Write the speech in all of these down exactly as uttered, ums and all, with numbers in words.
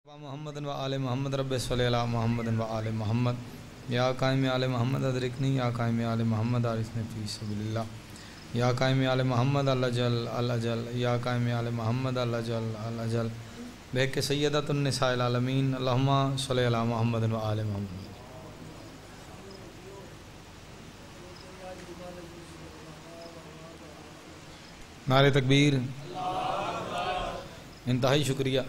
मोहम्मद व आले मोहम्मद रब्बि सल्लि अला मोहम्मद व आले मोहम्मद या कायम आले मोहम्मद अदरिकनी या कायम आले मोहम्मद आरिसनी फी सबीलिल्लाह या कायम आले मोहम्मद अल अजल अल अजल या कायम आले मोहम्मद अल अजल अल अजल बेहक सय्यदतुन निसाइल आलमीन अल्लाहुम्मा सल्लि अला मोहम्मद व आले मोहम्मद। नारे तकबीर, इंतहाई शुक्रिया।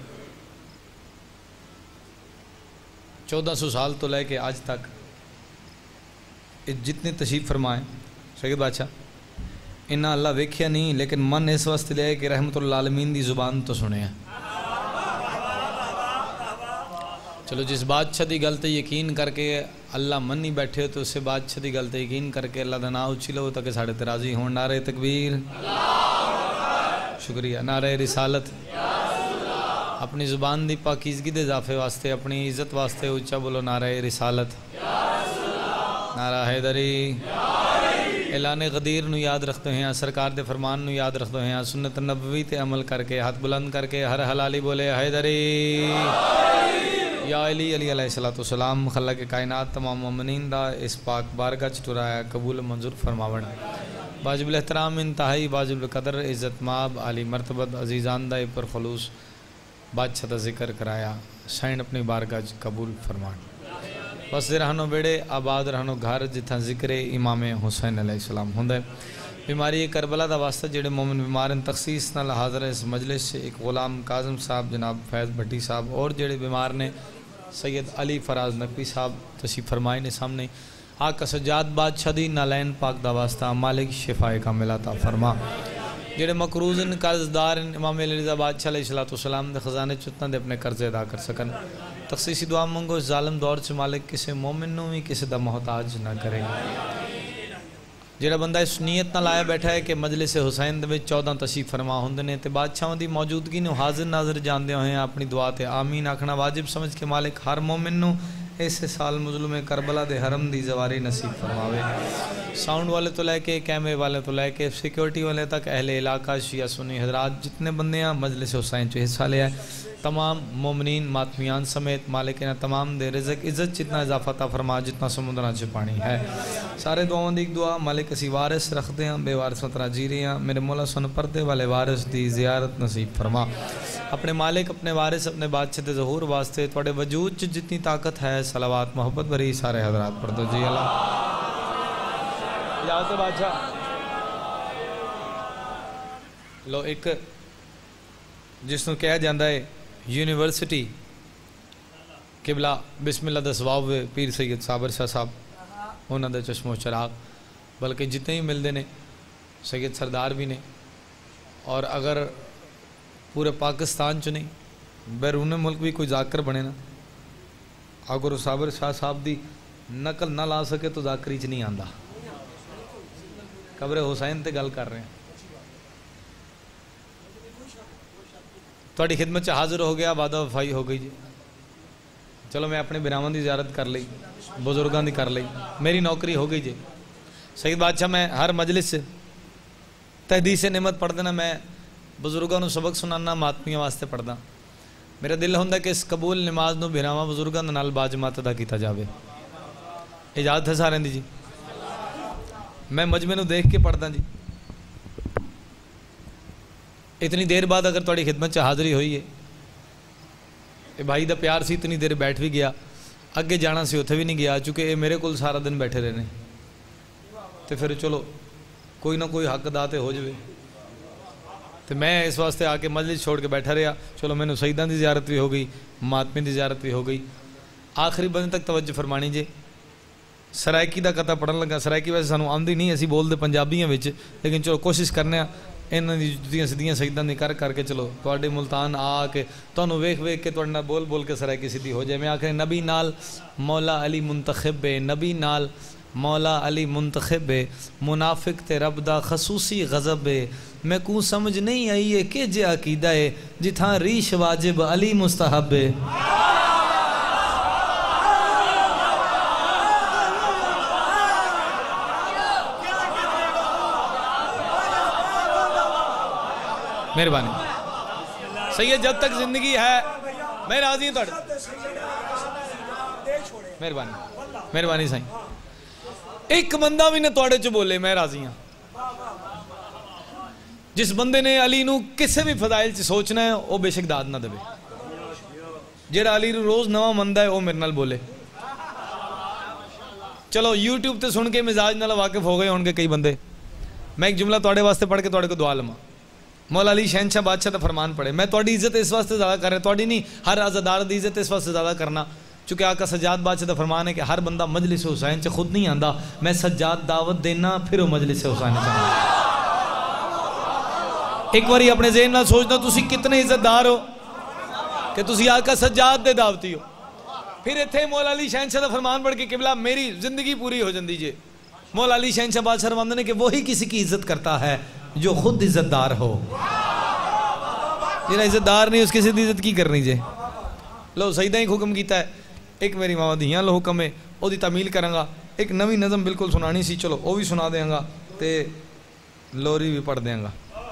चौदह सौ साल तो लेके आज तक जितने तशरीफ़ फरमाए सैयद बादशाह इन्ना अल्लाह वेख्या नहीं, लेकिन मन इस वास्ते लिया कि रहमतुल आलमीन दी जुबान तो सुने। चलो जिस बादशाह की गल ते यकीन करके अल्लाह मन नहीं बैठे हो तो उस बादशाह की गल ते यकीन करके अल्लाह का नाम उछी लो ताकि साढ़े ते राजी हों। नारे तकबीर, शुक्रिया। नारे रिसालत, अपनी ज़ुबान की पाकीज़गी के इजाफे वास्ते अपनी इज्जत वास्ते उच्चा बोलो नारा रिसालत, नारा हैदरी। ऐलान गदीर नू याद रखते हैं, सरकार के फरमान नू याद रखते हैं, सुन्नत नबवी ते अमल करके हाथ बुलंद करके हर हलाली बोले हैदरी। या अली अली अलैहिस्सलातु सलाम खल्ला के कायनात तमाम मोमिनीन दा इस पाक बारगाह च टुराया कबूल मंजूर फरमावन। वाजिबुल एहतराम इंतहाई वाजिबुल कदर इज़्ज़त माब आली मरतबत अजीज़ानदा पर खलूस बादशाह का जिक्र कराया सैन अपनी बारगाह कबूल फरमान। बस रहनो बेड़े आबाद रहनो घर जिथा जिक्र इमाम हुसैन अलैहिस्सलाम होंदा। बीमारी करबला का वास्ता जेड़े मोमिन बीमार हैं तखसीस नाल हाज़र है इस मजलिस से एक गुलाम काजम साहब, जनाब फैज़ भट्टी साहब और जेड़े बीमार ने सैयद अली फराज नकवी साहब तशरीफ़ फरमाए ने सामने। आका सज्जाद बादशाह दी नालैन पाक दा वास्ता मालिक शिफाए कामिला अता फरमा। जेड़े मकरूज इन कर्जदार इमाम अली रज़ा बादशाह अलैहिस्सलाम दे खजाने चुतना दे अपने कर्जे अदा कर सकन। तखसीसी दुआ मंगो इस जालिम दौर च मालिक किसी मोमिन नूं भी किसी दा मोहताज ना करे। जेड़ा बंदा इस नीयत नाल आया बैठा है कि मजलिस हुसैन दे विच चौदह तशरीफ़ फरमा होंदे ने ते बादशाहां दी मौजूदगी नूं हाजिर नाज़र जानदे होए अपनी दुआ ते आमीन आखना वाजिब समझ के मालिक हर मोमिन नूं इस साल मुज़लुम करबला दे हरम दी जवारी नसीब फरमावे। साउंड वाले तो लैके कैमरे वाले तो लैके सिक्योरिटी वाले तक अहले इलाका शिया सुन्नी हजरात जितने बंदे हैं मजलिस हुसैन च हिस्सा लिया तमाम मोमिनीन मातमियान समेत मालिक ने तमाम दे रिज़्क़ इज़्ज़त जितना इजाफा ता फरमा जितना समुद्रा च पानी है। सारे दुआओं दी दुआ मालिक असी वारिस रखते हैं बेवारिस तरा जी रहे हैं। मेरे मौला सुन पर्दे वाले वारिस दी ज़ियारत नसीब फरमा। अपने मालिक अपने वारिस अपने बादशाह के ज़हूर वास्ते थोड़े वजूद च जितनी ताकत है सलावात मोहब्बत भरी सारे हजरात पढ़ दो जी। अल्लाह इजाज़त बादशाह लो एक जिसनों कहा जाता है यूनिवर्सिटी किबला बिस्मिल्लाह दा सवाब पीर सैयद साबर शाह साहब उन्होंने चश्मो चराग बल्कि जितने ही मिलते हैं सैयद सरदार भी ने और अगर पूरे पाकिस्तान च नहीं बैरून मुल्क भी कोई जाकर बने ना अगर साबर शाह साहब की नकल ना ला सके तो जाकरी च नहीं आता। कब्र हुसैन ते गल कर रहे हैं थोड़ी खिदमत च हाजिर हो गया वादा वफाई हो गई जी। चलो मैं अपने बिरावां की ज़ियारत कर ली बुजुर्गों की कर ली मेरी नौकरी हो गई जी। सैयद बादशाह मैं हर मजलिस से तहदीस निमत पढ़ देना मैं बुजुर्गों को सबक सुनाना मातमियों वास्ते पढ़दा। मेरा दिल होंदा कि इस कबूल नमाज नूं बिरावां बुजुर्गों दे नाल बाजमात अदा किया जाए। इजाज़त है सारे दी जी। मैं मजमे नूं देख के पढ़दा जी। इतनी देर बाद अगर थोड़ी खिदमत च हाज़री हुई है ये भाई का प्यार सी इतनी देर बैठ भी गया अगे जाना सी उत्थे भी नहीं गया चूँकि ये मेरे को सारा दिन बैठे रहे तो फिर चलो कोई ना कोई हक दा ते हो जाए तो मैं इस वास्ते आके मजलिस छोड़ के बैठा रहा। चलो मैंने शहीदां की ज़ियारत भी हो गई मातमी की ज़ियारत भी हो गई। आखिरी बंदे तक तवज्जो फरमानी जे सरायकी का कथा पढ़न लगा। सरायकी वैसे सानू आंदी नहीं असी बोलते पंजाबियों में लेकिन चलो कोशिश करने इन्हों की जुतियाँ सीधियाँ शहीदां दी कर करके चलो तुहाडे मुल्तान आके तुहानू वेख वेख के तुहाडे नाल बोल बोल के सरायकी सीधी हो जाए। मैं आखिर नबी नाल मौला अली मुंतखब है नबी नाल मौला अली मुंतखब है मुनाफिक ते रब दा खसूसी गज़ब है मैं कू समझ नहीं आई है कि जे अकीदा है जिथा रीश वाजिब अली मुस्तहब है। मेहरबानी सैयद जब तक जिंदगी है मैं राजी हूँ। मेहरबानी मेहरबानी साईं। एक बंदा भी ना तुहाडे च बोले मैं राजी हाँ। जिस बंदे ने अली नू किसी भी फजाइल च सोचना है वह बेशक दाद ना देवे। जेड़ा अली नू रोज़ नवा मनदा है वह मेरे नाल बोले। चलो यूट्यूब ते सुन के मिजाज नाल वाकिफ हो गए होंगे कई बंदे। मैं एक जुमला तुहाडे वास्ते पढ़ के तुहाडे को दुआ लवां। मौला अली शहनशाह बादशाह का फरमान पढ़े। मैं तुहाडी इज्जत इस वास्ते ज़्यादा कर रहा, तुहाडी नहीं, हर आज़ादार की इज्जत इस वास्ते ज़्यादा करना चूँकि आका सज्जाद बादशाह का फरमान है कि हर बंदा मजलिस हुसैन च खुद नहीं आता। मैं सज्जाद दावत देना फिर वो मजलिस हुसैन च। एक बारी अपने ज़हन नाल सोचना तुसी कितने इज्जतदार हो कि तुसी आका सज्जाद दे दावती हो। फिर इत्थे मौला अली शहनशाह का फरमान पढ़ के किबला मेरी जिंदगी पूरी हो जाती जे। मौला अली शहनशाह बादशाह फरमाते हैं कि वही किसी की इज्जत करता है जो खुद इज्जतदार हो। जिन्हें इज्जतदार नहीं उसकी सीधी इज्जत की करनी जे। लो सईदा ही हुक्म किया है। एक मेरी मावा धियां लो हुक्म है वही तमील करांगा। एक नवी नज़म बिल्कुल सुनानी सी, चलो वह भी सुना देंगा तो लोरी भी पढ़ देंगा।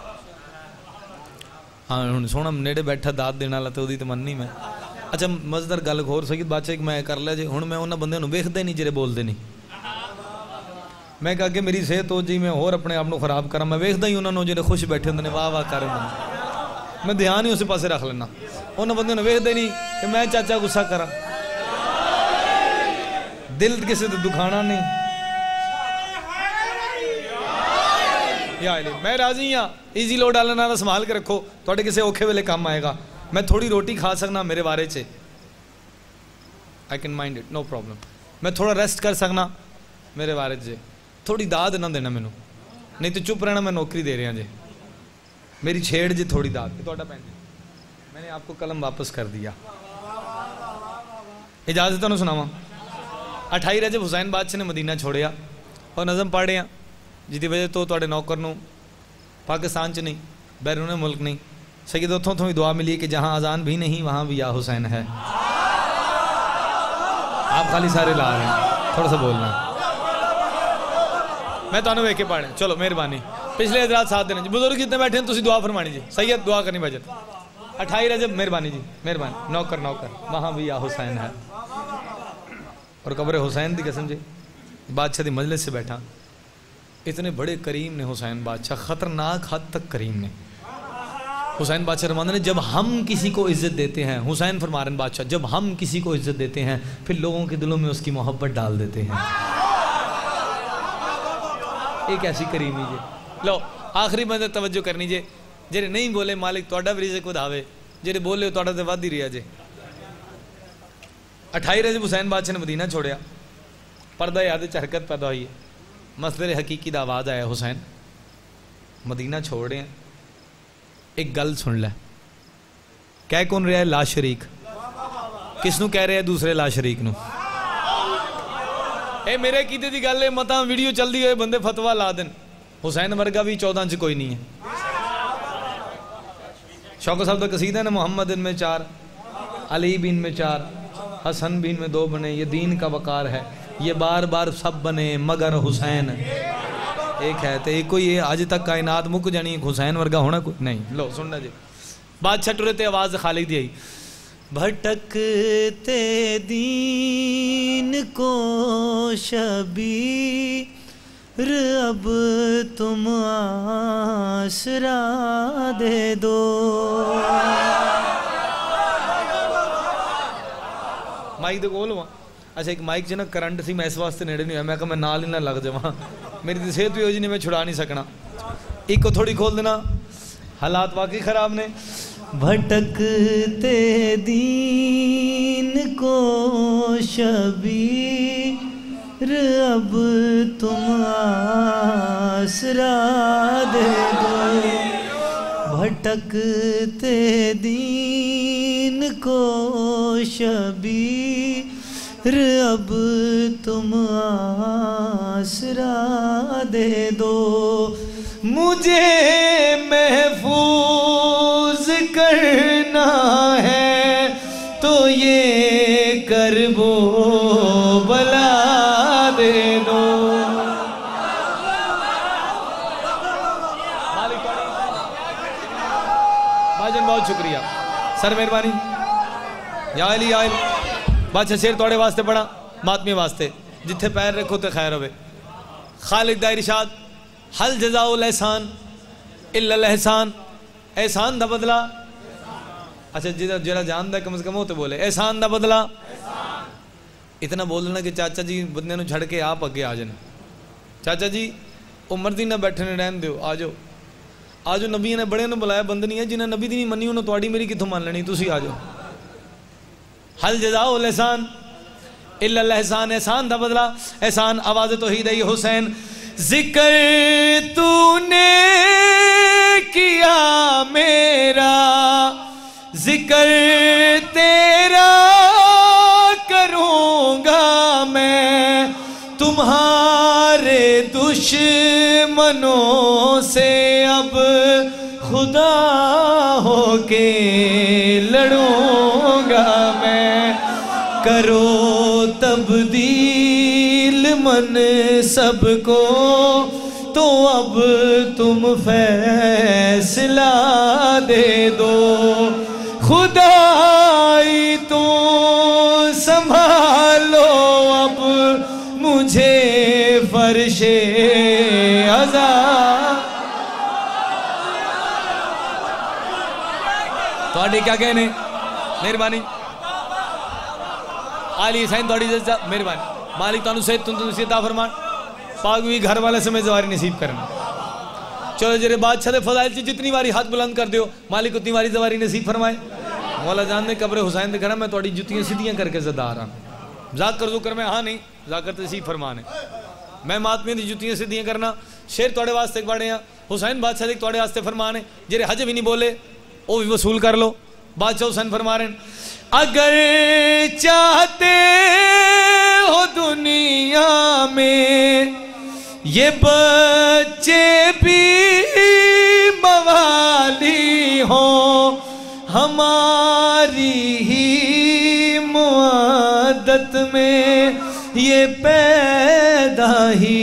हाँ हूँ सोहना नेड़े बैठा दाद देने वाला तो तो मननी मैं। अच्छा मज़ेदार गल होर सईद बादशाह एक मैं कर लिया जी। हूँ मैं उन्होंने बंदे वेखदा ही नहीं जेरे बोलते नहीं। मैं कहा कि मेरी सेहत हो जी मैं होर अपने आप को खराब करा। मैं वेखदा ही उन्होंने जो खुश बैठे होंगे वाह वाह कर मैं ध्यान ही उस पासे रख लेना। उन्होंने बंदे ने वेखदा ही नहीं कि मैं चाचा गुस्सा करा। दिल किसी को दुखाना नहीं। या मैं राजी हाँ। ईजी लो डालना ना संभाल के रखो थोड़े किसी औखे वेले काम आएगा। मैं थोड़ी रोटी खा सकना मेरे बारे च I can mind it no problem. मैं थोड़ा रेस्ट कर सकना मेरे बारे च। थोड़ी दाद ना देना मैनू नहीं तो चुप रहना। मैं नौकरी दे रहा जे मेरी छेड़ जी थोड़ी दाद थोड़ा पैन जी। मैंने आपको कलम वापस कर दिया। इजाजत तुहानू सुनावा। अठाई रजब हुसैन बादशाह ने मदीना छोड़िया और नज़म पढ़िया जिसकी वजह तो तुहाडे नौकर नू पाकिस्तान च नहीं बैरून मुल्क नहीं सईद उतों तो भी दुआ मिली कि जहाँ अजान भी नहीं वहाँ भी या हुसैन है। आप खाली सारे ला रहे हैं थोड़ा सा बोलना। मैं तुहानू वेख के पढ़ चलो मेहरबानी। पिछले हजरात साथ देने बुजुर्ग जितने बैठे हैं तुसीं दुआ फरमानी जी। सैयद दुआ करनी बजट अठाई रजब मेहरबानी जी मेहरबानी। नौकर नौकर वहाँ भी या हुसैन है। और कब्र हुसैन की कसम जी बादशाह की मजलिस से बैठा। इतने बड़े करीम ने हुसैन बादशाह, खतरनाक हद तक करीम ने। हुसैन बादशाह रहमान ने जब हम किसी को इज्जत देते हैं, हुसैन फरमान बादशाह जब हम किसी को इज्जत देते हैं फिर लोगों के दिलों में उसकी मोहब्बत डाल देते हैं। एक ऐसी करीमी जे। लो आखिरी बंदे तवज्जो करनी जे। जेरे नहीं बोले मालिक तुहाडा भी रिज़्क वधावे, जेरे बोले तुहाडा ते वध ही रहा जे। अठाई रजब हुसैन बादशाह ने मदीना छोड़िया। पर्दा याद हरकत पैदा हुई है। मसदर हकीकी का आवाज़ आया हुसैन मदीना छोड़ रहे हैं। एक गल सुन लै कह कौन रहा है ला शरीक किसनू कह रहा है दूसरे ला शरीक नू। ए मेरे कीते दी गल है मता वीडियो चलती हुए बंदे फतवा ला देन। हुसैन वर्गा भी चौदह च कोई नहीं है। शौकत साहब का कसीदा है ना मोहम्मद इनमें चार अली भी इनमें चार हसन भी इनमें दो बने ये दीन का वकार है ये बार बार सब बने मगर हुसैन एक है। तो एक कोई आज तक कायनात मुक जानी हुसैन वर्गा होना कोई नहीं। लो सुनना जी बादशाह टुरे ते आवाज़ खालिद दी आई। भटकते दीन को शबीर अब तुम आसरा दे दो। माइक दे कोल हुआ। अच्छा एक माइक च ना करंट सी मैं इस वास्ते नेड़े नहीं होया। मैं कहा मैं नाल ही ना लग जावा मेरी तो सेहत भी हो जी नहीं मैं छुड़ा नहीं सकना। एक को थोड़ी खोल देना हालात वाकई खराब ने। भटकते दीन को शबीर अब तुम आसरा दे दो। भटकते दीन को शबीर अब तुम आसरा दे दो। मुझे महफूज करना है तो ये कर वो बला दे दो। भाईजान बहुत शुक्रिया सर मेहरबानी या अली या अली। बादशाह शेर थोड़े वास्ते पढ़ा मातमी वास्ते, जिथे पैर रखो तो खैर होवे। खालिद दा इरशाद, हल जज़ाउल एहसान इल्लल एहसान, एहसान दा बदला। अच्छा जिहड़ा जिहड़ा जानदा कम से कम वो तो बोले एहसान दा बदला। इतना बोलना कि चाचा जी बंदे नूं छड़ के आप अगे आ जाने। चाचा जी उम्र दी ना बैठे ने रहन दो, आ जाओ आ जाओ। नबी ने बड़े बुलाया, बंद नहीं है जिन्हें नबी दी नहीं मनी उन्होंने तुहाड़ी मेरी कितों मान लेनी, तुसी आ जाओ। हल जज़ाउल एहसान इल्लल एहसान, एहसान दा बदला एहसान। आवाज़ तौहीद है हुसैन, जिक्र तूने किया मेरा, जिक्र तेरा करूँगा मैं, तुम्हारे दुश्मनों से अब खुदा होके लड़ूंगा मैं। करो तब्दील मन सबको, तो अब तुम फैसला दे दो। खुदाई तो संभालो अब मुझे फर्शे अज़ा। थोड़ी क्या कहने, मेहरबानी आली साईं थोड़ी मेहरबानी। मालिक तुहानू सेहत तंदुरुस्ती अता फरमान, पाक भी घर वाले समय जवारी नसीब करना। चलो जेरे बादशाह दे फज़ाइल च जितनी बारी हाथ बुलंद कर दियो मालिक उतनी बारी जवारी नसीब फरमाए। मौला जान ने कब्र हुसैन दे घर मैं थोड़ी जुतियां सीधियां करके ज़दार हाँ। जाकर जो कर मैं हाँ नहीं जाकर तसीब फरमान है। मैं मातमियां दी जुतियां सीधियां करना। शेर थोड़े वास्ते पढ़े हैं, हुसैन बादशाह दे थोड़े वास्ते फरमान है। जेरे हज भी नहीं बोले वो भी वसूल कर लो। बादशाह हुसैन फरमा रहे, अगर चाहते हो दुनिया में ये बच्चे भी मवाली हो, हमारी ही मुआदत में ये पैदा ही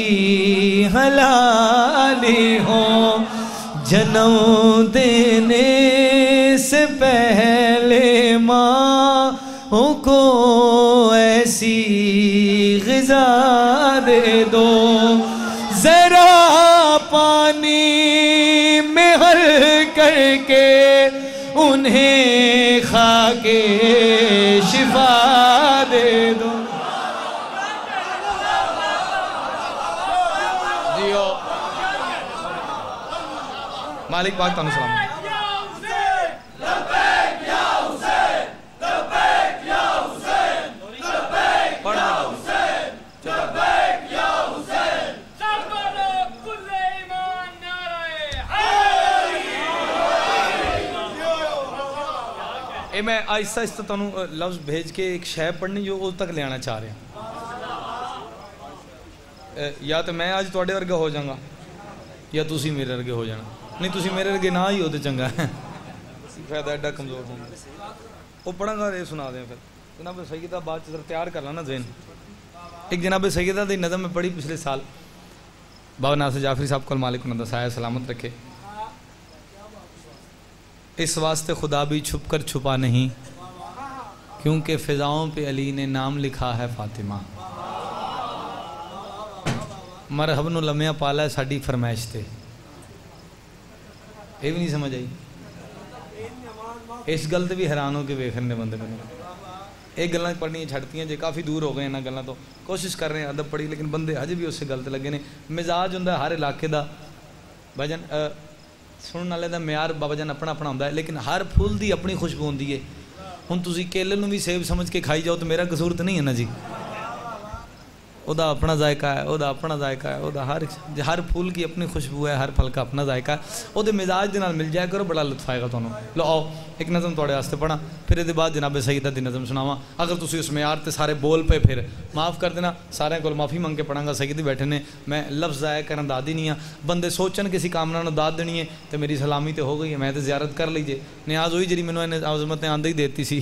हलाली हो। जन्म देने से पहले माँ को ऐसी ग़िज़ा दे दो, ज़रा पानी में हल करके उन्हें खा के शिफा दे दो। जियो मालिक पाक तुहानू सलाम। मैं आहिस्ता आहिस्ता तुहानू लफ्ज़ भेज के एक शय पढ़नी जो उस तक ले आना चाह रहा। या तो मैं आज तुहाडे वर्गा हो जाऊँगा या तुसी मेरे वर्गे हो जाना। नहीं तुसी मेरे वर्गे ना ही हो तो चंगा है, फायदा एडा कमज़ोर होना। वो पढ़ांगा ये सुना दें। फिर जनाब सैयदा बाद तैयार कर ला ना जहन। एक जनाब सैयदा की नज़म में पढ़ी पिछले साल, बाबा नासिर जाफरी साहब को मालिक उन्होंने दसाया सलामत रखे। इस वास्ते खुदा भी छुप कर छुपा नहीं, क्योंकि फ़िज़ाओं पे अली ने नाम लिखा है फ़ातिमा। मरहब नूं लम्या पाला है साडी फरमाइश ते। ये भी नहीं समझ आई। इस गल ते भी हैरान हो के वेखने बंदे मैंने एक गल्लां पढ़नियां छड्डतियां जे काफ़ी दूर हो गए इन्हां गल्लां तो। कोशिश कर रहे हैं अदब पढ़ी, लेकिन बंदे अजे भी उस गल ते लगे ने। मिजाज हुंदा हर इलाके दा भजन सुनने वाले का म्यार बाबा जान अपना अपना होंदा है, लेकिन हर फुल की अपनी खुशबू होंदी है। हुण तुसीं केले नूं भी सेब समझ के खाई जाओ तो मेरा कसूर तो नहीं है ना जी। उदा अपना जायका है, उदा अपना जायका है, उदा हर हर फूल की अपनी खुशबू है, हर फल का अपना जायका है। उहदे मिजाज दे नाल मिल जाया करो, बड़ा लुत्फ आएगा तुहानूं। लो आओ एक नज़म तुहाडे वास्ते पढ़ा, फिर इहदे बाद जनाब सईदा दी नज़म सुनावां। अगर तुसीं उस म्यार ते सारे बोल पे फिर माफ़ कर देना, सारे कोल माफ़ी मंग के पढ़ांगा। सईद बैठे ने, मैं लफ्ज़ ज़ाया करन दा दी नहीं हाँ। बंदे सोचन किसी कामना नूं दाद देनी है तो मेरी सलामी तो हो गई है, मैं तो ज़ियारत कर लीजिए। न्याज हुई जी मैनूं इन्हें आज़मत ने आंदे ही देती सी।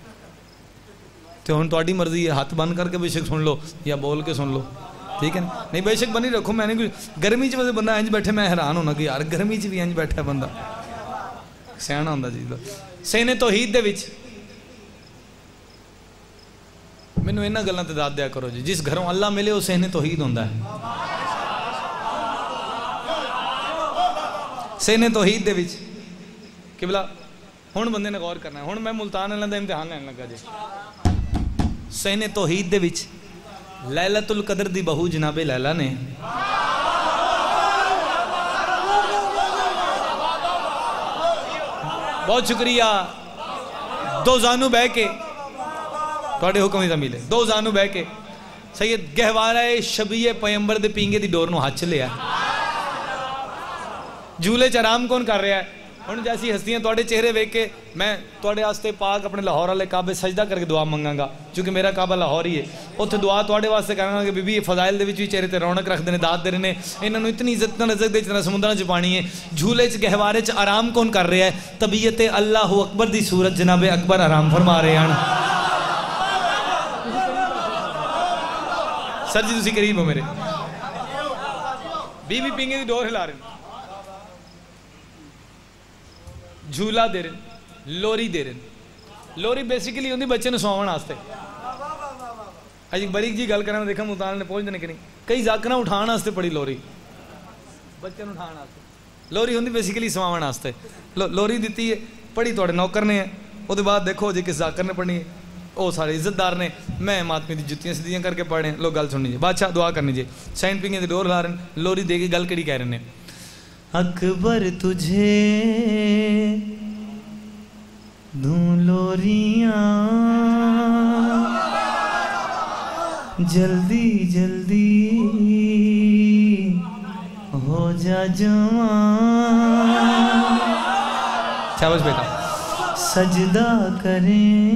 तो हुण तुहाडी मर्जी है, हाथ बंद करके बेशक सुन लो या बोल के सुन लो, ठीक है ना। नहीं बेशक बनी रखो। मैंने कोई गर्मी च बंदा इंज बैठे, मैं हैरान होना कि यार गर्मी च भी इंज बैठा बंदा, सियाणा हुंदा जी। सेने तौहीद दे विच मैनू इन्हां गल्लां ते दाद दिया करो जी। जिस घरों अल्लाह मिले उस सहने तौहीद हुंदा है। सहने तौहीद दे विच किबला हुण बंदे ने गौर करना है। हुण मैं मुल्तान वालियां दा इम्तिहान लैण लगा जी। सहने तौहीद दे विच लैलतुल कदर दी बहू जनाबे लैला ने बहुत शुक्रिया दो जानू बह के थोड़े हुक्म ही मिले दो जानू बह के सैयद गहवारा शबीए पैगंबर दे पींगे दी डोर नूं हथ च लिया। झूले च आराम कौन कर रहा है? हुण जैसी हस्तियां तुहाडे चेहरे वेख के मैं तुहाडे वास्ते पाक अपने लाहौर वाले काबे सजदा करके दुआ मंगांगा, क्योंकि मेरा काबा लाहौर ही है। उत्थे दुआ तुहाडे वास्ते करांगा कि बीबी फजाइल दे विच भी चेहरे ते रौनक रखदे ने, दाद दे रहे ने, इन्हां नूं इतनी इज्जत नाल रज़क दे जितना समुद्रां च पानी है। झूले च गहवारे च आराम कौन कर रहा है? तबीयत अल्लाह अकबर दी सूरत जनाबे अकबर आराम फरमा रहे हैं। सर जी तुसीं करीब हो मेरे। बीबी पिंगे दी डोर हिला रहे, झूला दे रहे, लोरी दे रहे। लोरी बेसिकली होंगी बच्चे ने सुवाउण वास्ते। अजी बड़ी जी गल करा देखा मुल्तान ने पहुंचते कि नहीं, कई जाकना उठाने वास्ते पड़ी लोरी, बच्चे उठाने वास्ते लोरी होंगी बेसिकली सुवाउण वास्ते। लो लोरी दी है, पढ़ी थोड़े नौकर ने है, उसके बाद देखो जी किस जाकर ने पढ़नी है, वो सारे इज्जतदार ने, मैं मातमी की जुत्तियां सीधियां करके पढ़े। लो गल सुननी जी, बादशाह दुआ करनी जी। सैन पिंगे की डोर ला रहे, लोरी दे के गल कड़ी कह रहे हैं, अकबर तुझे दूं लोरियां जल्दी जल्दी हो जा जवान। शाबाश बेटा। सजदा करें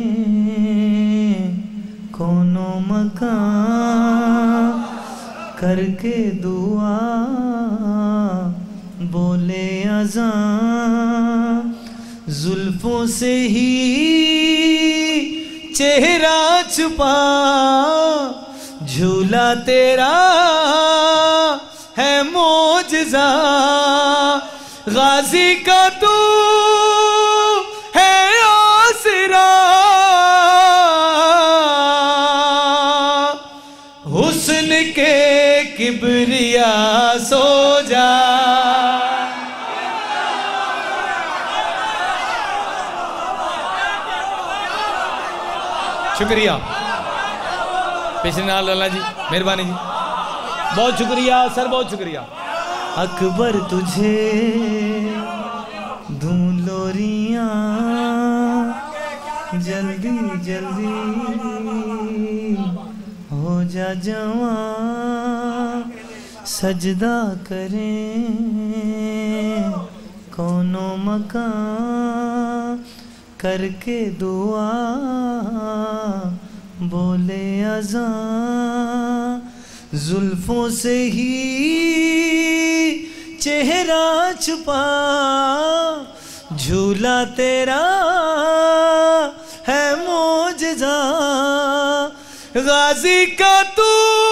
कोनो मकान करके दुआ बोले अज़ान। जुल्फों से ही चेहरा छुपा झूला तेरा है मोजज़ा। गाजी का तू है आसरा, हुस्न के किबरिया सो जा। शुक्रिया पिछले नाल लाला जी, मेहरबानी जी, बहुत शुक्रिया सर, बहुत शुक्रिया। अकबर तुझे दूं लोरियां जल्दी जल्दी हो जा जवान। सजदा करें कोनो मकान करके दुआ बोले अज़ान। जुल्फों से ही चेहरा छुपा झूला तेरा है मोजज़ा। गाजी का तू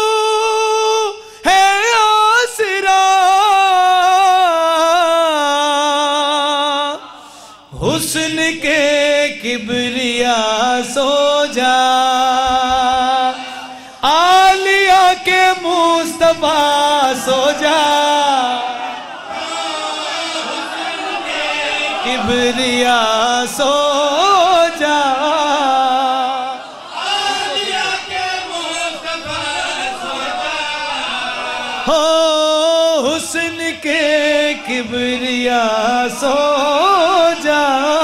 है आसरा, हुस्न के किबरिया सो जा। आलिया के मुस्तफा सो जा, किबरिया सो जा। आलिया के मुस्तफा सो जा, हो हुस्न के किबरिया सो जा।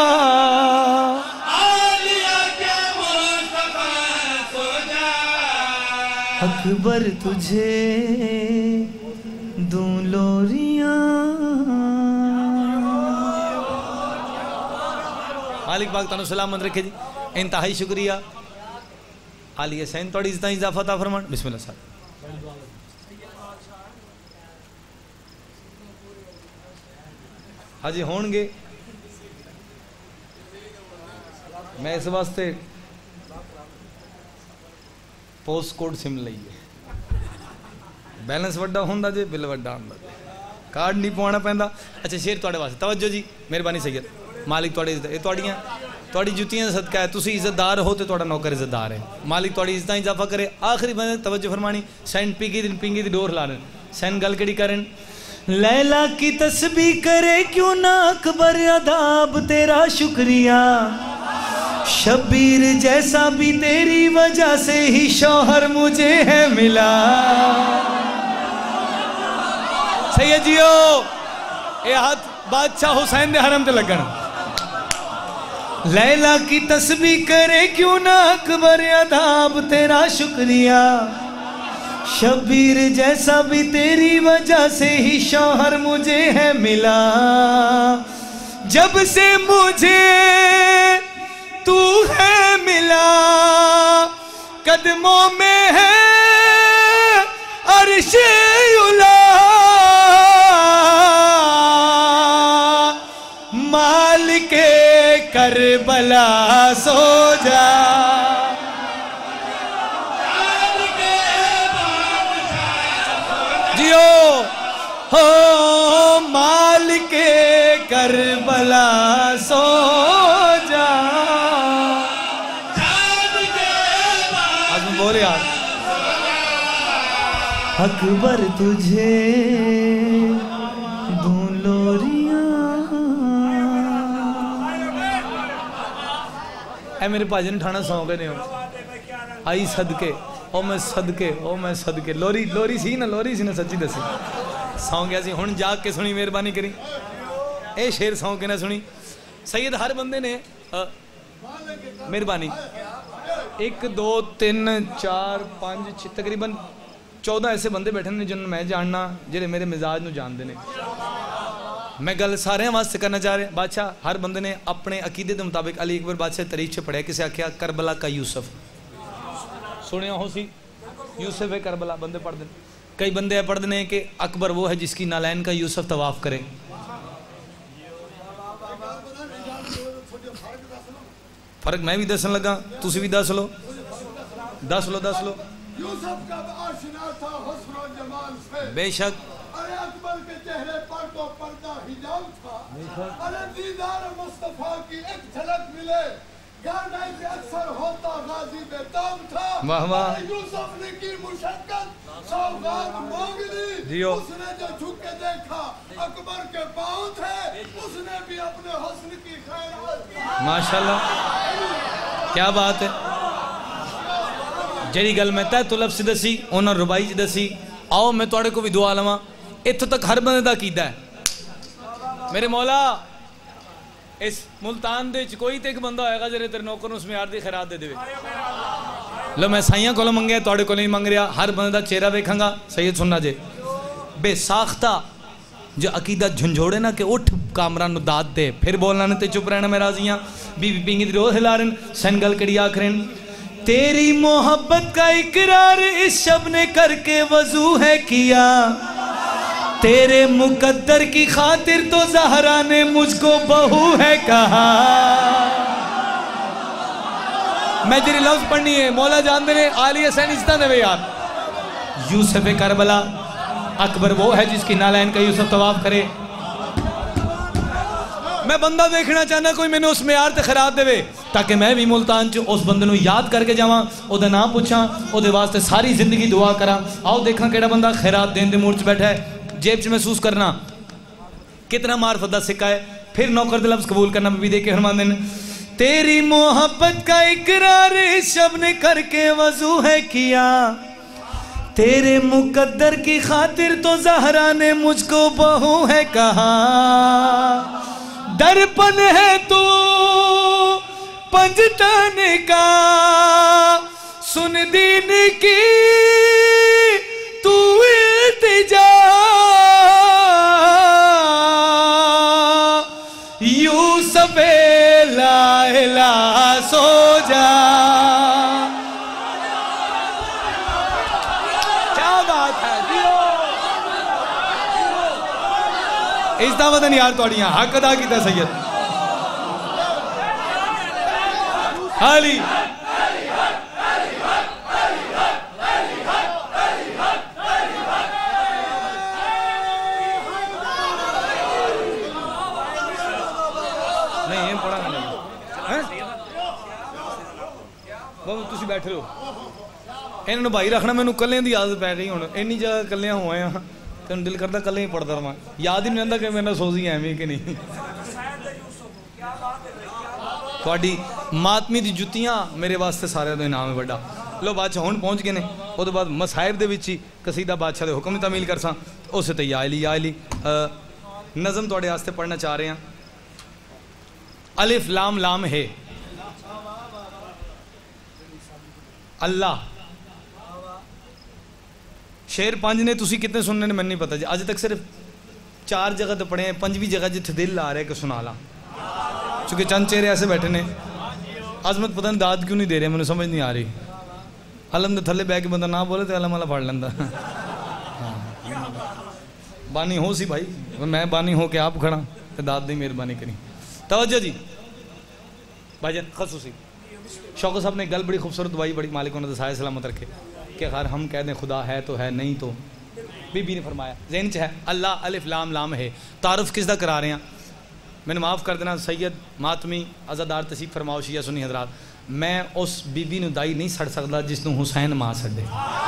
अकबर तुझे दूं लोरियां। मालिक पाक तानू सलामत रखे जी। इंतहाई शुक्रिया। आलिया सैन थोड़ी इज्जत इजाफा ता फरमान। बिस्मिल्लाह साहब। हाजी होंगे, मैं इस वास्ते पोस्ट कोड सिम लईए। बैलेंस वड्डा होंदा जे, बिल वड्डा होंदा जे, कार्ड नहीं पवाना पैंदा। अच्छा शेर तुहाडे वास्ते, तवज्जो जी, मेहरबानी सैयद, मालिक तुहाडे इज्जत, ये तुहाडियां थोड़ी जुतियां सदका है, तुसी इज्जतदार हो तो थोड़ा नौकर इज्जतदार है। मालिक थोड़ी इज्जत इजाफा करे। आखिरी बंदे तवज्जो फरमानी, सैन पिंगी दिन पिंगी दी डोर ला रहे सैन गल केड़ी करन। लैला की तस्बीह करे क्यों ना अकबर अदाब तेरा शुक्रिया, शबीर जैसा भी तेरी वजह से ही शौहर मुझे है मिला। सैयद जियो ए हाथ बादशाह हुसैन दे हरम ते लगन। लैला की तस्बीह करे क्यों ना अकबर अदाब तेरा शुक्रिया, शबीर जैसा भी तेरी वजह से ही शौहर मुझे है मिला। जब से मुझे तू है मिला, कदमों में है अर्शे उला, मालिके करबला सो जा। जियो हो मालिके करबला सो जा। आज मैं बोल यार अकबर तुझे दूं लोरियां। ऐ मेरे भाजन ठाना सौ गए नहीं हो आई सदके ओ मैं सदके ओ मैं सदके। लोरी लोरी सी ना लोरी सी ना सच्ची दसी सौ गया सी। हुण जाग के सुनी मेहरबानी करी ए शेर सौ के ना सुनी। सैयद हर बंदे ने मेहरबानी एक दो तीन चार पाँच छः तकरीबन चौदह ऐसे बंदे बैठे ने जिन्होंने मैं जानना जेडे मेरे मिजाज नूं जानते हैं। मैं गल सारे वास्ते करना चाह रहा। बादशाह हर बंदे ने अपने अकीदे के मुताबिक अली अकबर बादशाह तारीख च पढ़िया। किसी आख्या करबला का यूसुफ सुनिया हो सी यूसुफ है करबला बंदे पढ़ते। कई बंदे पढ़ते हैं कि अकबर वो है जिसकी नालैन का यूसुफ तवाफ करे। फर्क मैं भी दसन लगा, तुसी भी दस लो दस लो दस लो। यूसुफ का आशिना था हुस्न और जमाल से, बेशक। अरे अकबर के चेहरे पर तो पर्दा हिजाब था, अरे दीदार मुस्तफा की एक झलक मिले, गाना से अक्सर होता गाजी बेताब था। वाह वाह। यूसुफ ने की मुशक्कत सौगात मांग ली, उसने जो झुक के देखा अकबर के पांव थे, उसने भी अपने हुस्न की खैरात की। माशाल्लाह क्या बात है। जी गल मैं तय तुलब से दसी उन्होंने रुबाई च दसी। आओ मैं थोड़े को भी दुआ लवां। इत्थों तक हर बंदे दा कीदा है मेरे मौला। इस मुल्तान दे कोई तो एक बंदा होएगा जेरे तेरे नौकर नूं उस म्यार दी खैरात दे देवे। लो मैं साइयां कोलों मंगया थोड़े को नहीं मंग रहा। हर बंदे दा चेहरा वेखांगा। सैयद सुनना जे बेसाख्ता जो अकीदा झंझोड़े ना कि उठ कामरान नूं दाद दे फिर बोलना ने ते चुप रहना मैं राजियां। बीबी पिंगी दी रोह हिला रन सनगल कड़ी आखरन। तेरी मोहब्बत का इकरार इस शब ने करके वजू है किया, तेरे मुकद्दर की खातिर तो ज़हरा ने मुझको बहू है कहा। मैं तेरी लफ्ज पढ़नी है मौला जान दे आलिया सैन इज्जत देवे यार। यूसुफ करबला अकबर वो है जिसकी नालैन का यूसुफ तवाफ करे। मैं बंदा देखना चाहना कोई मैंने उस म्यार ते खैरात देवे ताकि मैं भी मुल्तान च उस बंदे नूं याद करके जावां, ओदा नाम पूछां, ओदे वास्ते सारी जिंदगी दुआ करा। आओ देखा केड़ा बंदा खैरात देन दे मूड च बैठा है। जेब च महसूस करना कितना मार्फत दा सिक्का है। फिर नौकर दे लफ्ज़ कबूल करना भी देखे फरमांदे ने। तेरी मोहब्बत का इकरार इस शब ने करके वजू है किया, तेरे मुकद्दर की खातिर तो ज़हरा ने मुझको बहू है कहा। दर्पण है तू पंजतन का सुन दीन की तू इल्तिजा, यूसुफ ला इलाहा सो जा। क्या बात है इस दावतन यार तोड़ियां हक अदा किया सैयद हाली। नहीं ये पढ़ा नहीं हो इन्होंने भाई रखना मैंने कलियां की आदत पै गई हूँ इन्नी जगह कलियां हो आया तेन दिल करता कल ही पढ़ता रहा याद ही नहीं रहता कि मेरे सोची एवं कि नहीं थोड़ी मातमी दी जुत्तियां मेरे वास्ते सारे का इनाम है बड़ा लो बादशाह हुण पहुँच गए ने वो बाद मसाहिब दे विच ही कसीदा बादशाह के हुक्म तामील कर सा उस ते या अली या अली नज़म तुहाडे वास्ते पढ़ना चाह रहे हैं अलिफ लाम लाम है अल्लाह शेर पंज ने तुसी कितने सुनने ने मैंने नहीं पता जी अज तक सिर्फ चार जगह तो पढ़े हैं पंजवीं जगह जिथे दिल आ रहा है कि सुना ला चूँकि चंद चेहरे ऐसे बैठे ने अजमत पता नहीं दाद क्यों नहीं दे रहे मैंने समझ नहीं आ रही अलम के थले बह के बंदा ना बोले तो अलम वाला फड़ लेंदा हाँ बानी हो सी भाई मैं बानी हो के आप खड़ा तो दाद दी मेहरबानी करी तवज्जो जी भाईजान खसूसी शौकत साहब ने एक गल बड़ी खूबसूरत दवाई बड़ी मालिक उन्होंने दसाया सलामत रखे कि अगर हम कह दें खुदा है तो है नहीं तो बीबी ने फरमाया जहन च है अल्लाह अलिफ लाम लाम है तारुफ किसदा करा रहे हैं मैंने माफ़ कर देना सैयद मातमी आज़ादार तसीफ फरमाओ शिया सुनी हजरात मैं उस बीबी नूं दाई नहीं सड़ सकता जिसनों हुसैन मां सड़े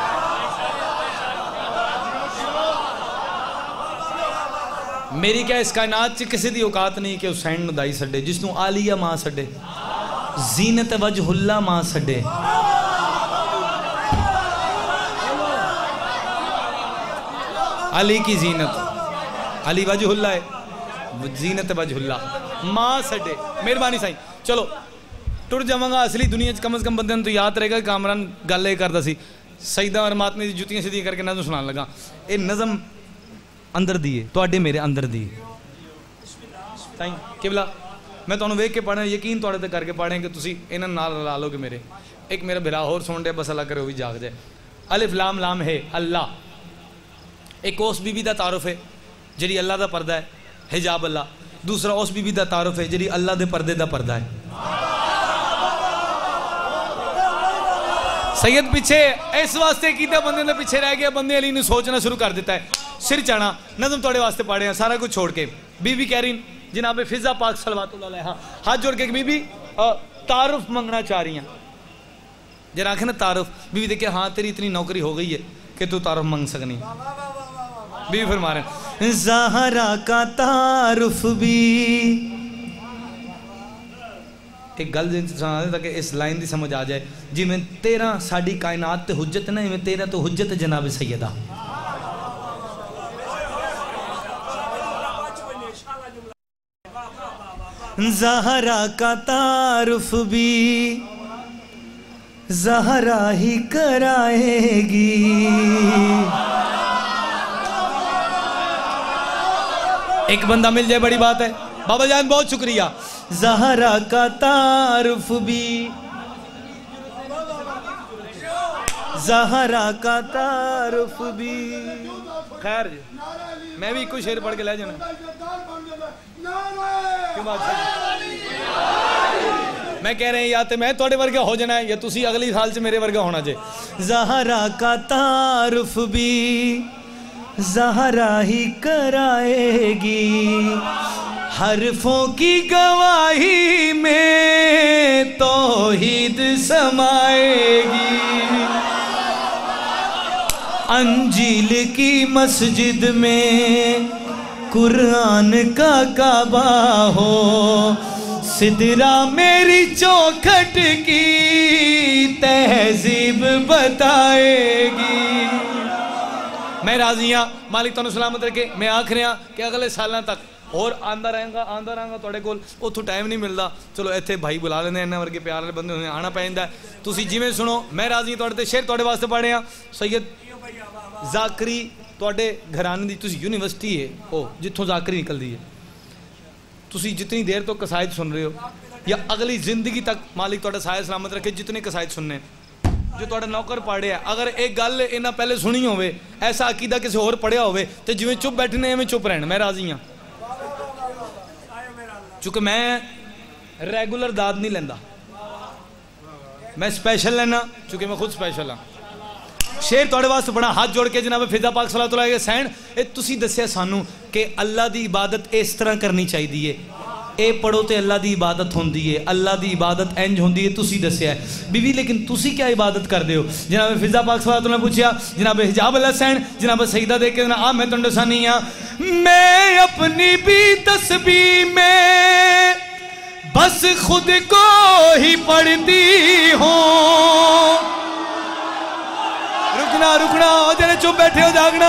मेरी क्या इस कायनात च किसी की औकात नहीं कि हुसैन नूं दाई सड़े जिसनों आलिया मां सड़े जीनत वजहुल्ला मां सड़े अली की जीनत अली वजहुल्ला है जीनत वजहुल्ला मां सड़े मेहरबानी साईं चलो टुर जावांगा असली दुनिया कम अज़ कम बंदे तो याद रहेगा कि कामरान गल ये करता सी सईदा और मातमी की जुतियां सीधियां करके नज़म सुनान लगा ये नज़म अंदर दी है तुहाडे मेरे अंदर दी साईं किबला मैं तुहानूं वेख के पढ़ना यकीन तुहाडे ते करके पढ़े कि तुसीं इन्हां नाल ला लोगे मेरे एक मेरा बिरा होर सुन दे बस अल्लाह करे वो भी जाग जाए अलिफ लाम लाम है अल्लाह एक उस बीबी का तारुफ है जी अल्लाह का पर्दा है हिजाब अल्लाह दूसरा उस बीबी का तारुफ है जी अल्लाह के पर्दे का पर्दा है सैयद पिछे इस वास्ते कीता बंदे ने पिछे रह गया बंदे अली ने सोचना शुरू कर दिता है सिर चाणा नज़म थोड़े वास्ते पढ़े हैं सारा कुछ छोड़ के बीबी कह रही जनाब फिजा पाक सलवातुल्लाह अलैहा हाथ जोड़ के बीबी तारुफ मंगना चाह रही हैं जरा आखे ना तारुफ बीबी देखे हाँ तेरी इतनी नौकरी हो गई है कि तू तारुफ मंग सकनी बीबी फिर मारे ज़हरा का तारुफ भी एक गल सुना दे ताकि इस लाइन की समझ आ जाए जिमें तेरा साड़ी कायनात ते हुज्जत ना इवें तेरा तो हुज्जत जनाब सैयदा ज़हरा का तारुफ भी ज़हरा ही कराएगी एक बंदा मिल जाए बड़ी बात है बाबा जान बहुत शुक्रिया ज़हरा का तारुफ भी ज़हरा का तारुफ भी खैर मैं भी कुछ शेर पढ़ के ले जाना क्यों बात मैं कह रहे हैं या तो मैं थोड़े वर्गा हो जाना है या तुसी अगली साल से मेरे वर्गा होना चाहिए ज़हरा का तारुफ भी ज़हरा ही कराएगी हरफों की गवाही में तौहीद समाएगी अंजील की मस्जिद में कुरान का काबा हो सिदरा मेरी चौखट की तहजीब बताएगी मैं राजी हाँ मालिक तुहानू सलामत रखे मैं आख रहा कि अगले सालों तक और आंदा रहेगा आंदा रहेगा तुहाडे कोल उत्थों टाइम नहीं मिलता चलो इत्थे भाई बुला लेंदे इन्हां वर्गे प्यार वाले बंदे होंदे आना पैंदा तुसीं जिवें सुनो मैं राजी तुहाडे ते शेर तुहाडे वास्ते पढ़े हाँ सैयद जाकरी तुहाडे घराने दी तुसीं यूनीवर्सिटी है ओ जिथों जाकरी निकलदी है तुसीं जितनी देर तो कसायद सुन रहे हो या अगली जिंदगी तक मालिक तुहाडा साया सलामत रखे जितने कसायद सुनने जो तुहाडा नौकर पढ़े है अगर एक गल इन्हां पहले सुनी होवे ऐसा अकीदा किसी होर पढ़िया होवे ते जिवें चुप बैठने एवें चुप रहन मैं राजी हाँ चूँकि मैं रेगुलर दाद नहीं लेंदा मैं स्पेशल लेना चूँकि मैं खुद स्पेशल हाँ शेर तुहाडे वास्ते बड़ा हाथ जोड़ के जनाब फिजा पाक सलातुल्लाह अलैहि सैन ए तुसीं दस्सिया सानू कि अल्लाह की इबादत इस तरह करनी चाहिए ये पढ़ो तो अल्लाह की इबादत होंदी है, अल्लाह की इबादत इंज होंदी है तुसी दस्या है बीवी, लेकिन तुसी क्या इबादत करते हो? जनाब फिजा पाक सलावत ने पूछा, जनाब हिजाब अल हसैन जनाब सईदा दे के आ मैं तुम दसानी हाँ, मैं अपनी भी तस्बीह में बस खुद को ही पढ़ती हूँ। रुकना रुकना जरा चुप बैठे हो, जागना।